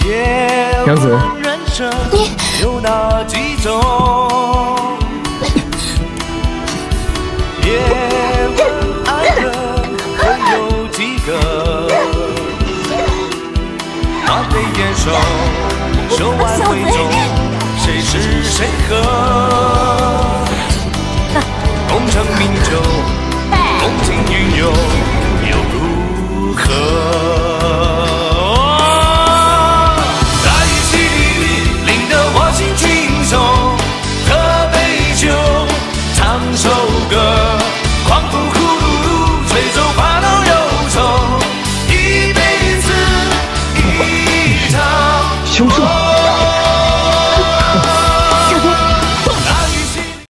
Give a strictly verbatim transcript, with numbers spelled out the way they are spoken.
杨子， 你有哪几种？别问爱人会有几个？那杯烟手，手腕挥中，谁是谁和？功成名就，风轻云涌。